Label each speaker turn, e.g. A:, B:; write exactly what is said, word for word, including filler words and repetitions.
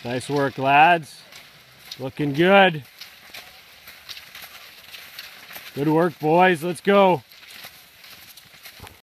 A: Nice work, lads. Looking good. Good work, boys. Let's go.